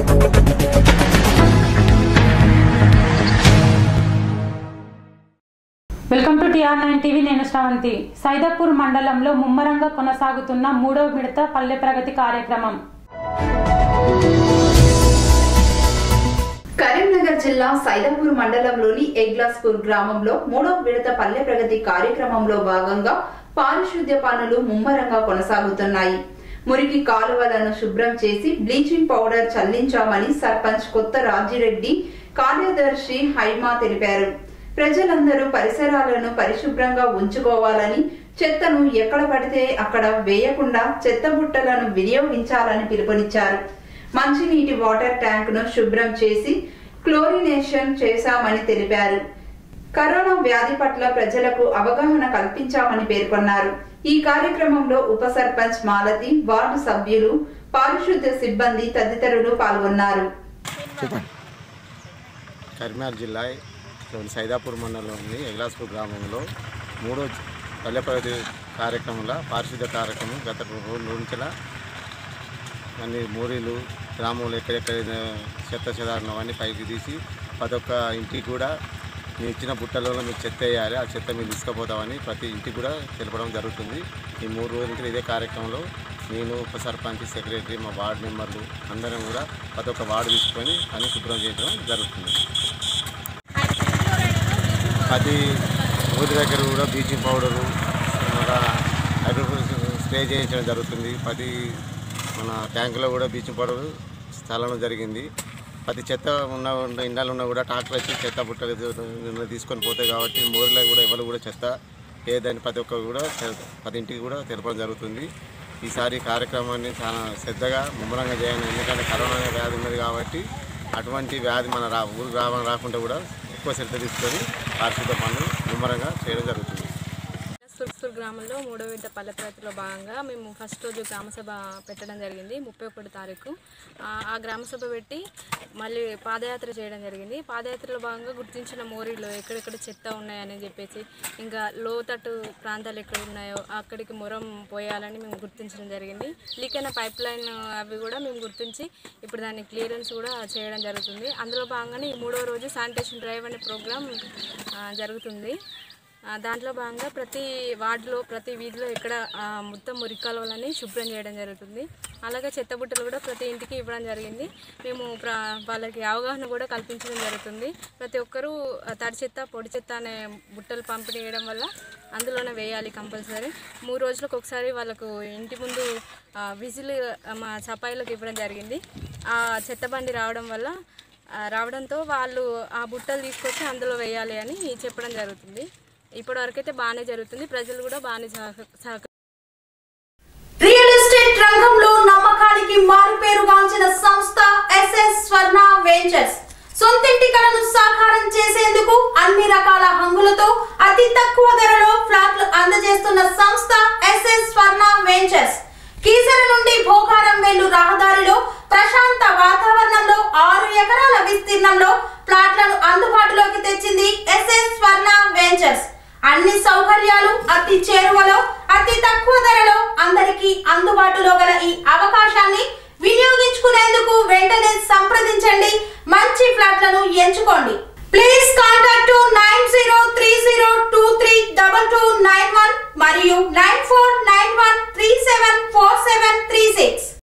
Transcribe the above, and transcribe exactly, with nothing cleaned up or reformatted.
Welcome to T R nine TV. నేను శ్రవంతి. సైదాపూర్ మండలంలో ముమ్మరంగా కొనసాగుతున్న మూడవ విడత పల్లె ప్రగతి కార్యక్రమం. కరీంనగర్ జిల్లా సైదాపూర్ మండలంలోని ఎగ్లాస్పూర్ గ్రామంలో మూడవ విడత పల్లె ప్రగతి కార్యక్రమంలో భాగంగా పారిశుద్ధ్య పనులు ముమ్మరంగా కొనసాగుతున్నాయి. మురికి కాలువలను శుభ్రం చేసి బ్లీచింగ్ పౌడర్ చల్లించామని సర్పంచ్ కొత్త రాజిరెడ్డి, కార్యదర్శి హైమా తెలిపారు. ప్రజలందరూ పరిసరాలను పరిశుభ్రంగా ఉంచుకోవాలని, చెత్తను ఎక్కడ పడితే అక్కడ వేయకుండా చెత్త బుట్టలను వినియోగించాలని పిలుపునిచ్చారు. మంచినీటి వాటర్ ట్యాంక్ ను శుభ్రం చేసి క్లోరినేషన్ చేశామని తెలిపారు. కరోనా వ్యాధి పట్ల ప్రజలకు అవగాహన కల్పించామని పేర్కొన్నారు. ఈ కార్యక్రమంలో ఉప సర్పంచ్ మాలతి, వార్డు సభ్యులు, పారిశుద్ధ్య సిబ్బంది తదితరులు పాల్గొన్నారు. కరీంనగర్ జిల్లా సైదాపూర్ మండలంలోని ఎగ్లాస్పూర్ గ్రామంలో మూడో పల్లె ప్రగతి కార్యక్రమంలో పారిశుద్ధ్య కార్యక్రమం గత రోజుల నుంచి అన్ని మోరీలు గ్రామంలో ఎక్కడెక్కడ చెత్త చెదారణం అన్నీ పైకి తీసి ప్రతి ఒక్క ఇంటికి కూడా మీరు ఇచ్చిన బుట్టలలో మీరు చెత్త వేయాలి, ఆ చెత్త మీరు తీసుకుపోతామని ప్రతి ఇంటికి కూడా తెలపడం జరుగుతుంది. ఈ మూడు రోజుల నుంచి ఇదే కార్యక్రమంలో నేను ఉప సర్పంచ్, సెక్రటరీ, మా వార్డు మెంబర్లు అందరం కూడా ప్రతి ఒక్క వార్డు తీసుకొని పని శుభ్రం చేయడం జరుగుతుంది. ప్రతి ఊరి దగ్గర కూడా బ్లీచింగ్ పౌడరు హైడ్రోక్లోరిక్ స్ప్రే చేయించడం జరుగుతుంది. ప్రతి మన ట్యాంకులో కూడా బ్లీచింగ్ పౌడర్ చల్లడం జరిగింది. ప్రతి చెత్త ఉన్న ఇండాలు ఉన్నా కూడా ట్రాక్టర్ వచ్చి చెత్త బుట్టలు తీసుకొని పోతాయి కాబట్టి మోరీలో కూడా ఎవరు కూడా చెత్త ఏదని ప్రతి ఒక్కరు కూడా ప్రతి ఇంటికి కూడా తెలపడం జరుగుతుంది. ఈసారి కార్యక్రమాన్ని చాలా శ్రద్ధగా ముమ్మరంగా చేయాలి. ఎందుకంటే కరోనా వ్యాధి ఉన్నది కాబట్టి అటువంటి వ్యాధి మన రా ఊరు రావడం రాకుండా కూడా ఎక్కువ శ్రద్ధ తీసుకొని పారిశుద్ధ పనులు ముమ్మరంగా చేయడం జరుగుతుంది. సుర్సూర్ గ్రామంలో మూడో విడత పల్లె ప్రగతిలో భాగంగా మేము ఫస్ట్ రోజు గ్రామసభ పెట్టడం జరిగింది. ముప్పై ఒకటి తారీఖు ఆ గ్రామసభ పెట్టి మళ్ళీ పాదయాత్ర చేయడం జరిగింది. పాదయాత్రలో భాగంగా గుర్తించిన మోరీలో ఎక్కడెక్కడ చెత్త ఉన్నాయని చెప్పేసి, ఇంకా లోతట్టు ప్రాంతాలు ఎక్కడ ఉన్నాయో అక్కడికి మొరం పోయాలని మేము గుర్తించడం జరిగింది. లీక్ అయిన పైప్ లైన్ అవి కూడా మేము గుర్తించి ఇప్పుడు దాన్ని క్లియరెన్స్ కూడా చేయడం జరుగుతుంది. అందులో భాగంగానే ఈ మూడో రోజు శానిటేషన్ డ్రైవ్ అనే ప్రోగ్రాం జరుగుతుంది. దాంట్లో భాగంగా ప్రతి వార్డులో ప్రతి వీధిలో ఎక్కడ మొత్తం మురికి కాలువలని శుభ్రం చేయడం జరుగుతుంది. అలాగే చెత్త బుట్టలు కూడా ప్రతి ఇంటికి ఇవ్వడం జరిగింది. మేము వాళ్ళకి అవగాహన కూడా కల్పించడం జరుగుతుంది. ప్రతి ఒక్కరూ తడి చెత్త, పొడి చెత్త అనే బుట్టలు పంపిణీ చేయడం వల్ల అందులోనే వేయాలి కంపల్సరీ. మూడు రోజులకు ఒకసారి వాళ్ళకు ఇంటి ముందు విజిల్ మా సఫాయిలకు ఇవ్వడం జరిగింది. ఆ చెత్త బండి రావడం వల్ల రావడంతో వాళ్ళు ఆ బుట్టలు తీసుకొచ్చి అందులో వేయాలి అని చెప్పడం జరుగుతుంది. ఇప్పటి వరకైతే బాగానే జరుగుతుంది. ప్రజలు కూడా బాగానే సహకరిస్తున్నారు. రియల్ ఎస్టేట్ రంగంలో నమ్మకానికి మారుపేరుగాంచిన సంస్థ ఎస్ఎస్ స్వర్ణ వెంచర్స్ సొంతింటి కలను సాకారం చేసేందుకు అన్ని రకాల హంగులతో అతి తక్కువ ధరలో ఫ్లాట్లు అందజేస్తున్న సంస్థ ఎస్ఎస్ స్వర్ణ వెంచర్స్. కీసర నుండి భోగారం వెళ్ళు రహదారిలో ప్రశాంత వాతావరణంలో ఆరు ఎకరాల విస్తీర్ణంలో ప్లాట్లను అందుబాటులోకి తెచ్చింది ఎస్ఎస్ స్వర్ణ వెంచర్స్. అన్ని సౌకర్యాలు అతి చేరువలో అతి తక్కువ ధరలో అందరికీ అందుబాటులో గల ఈ అవకాశాన్ని వినియోగించుకునేందుకు వెంటనే సంప్రదించండి. మంచి ఫ్లాట్లను ఎంచుకోండి. Please contact nine zero three zero two three double two nine one మరియు nine four nine one three seven four seven three six.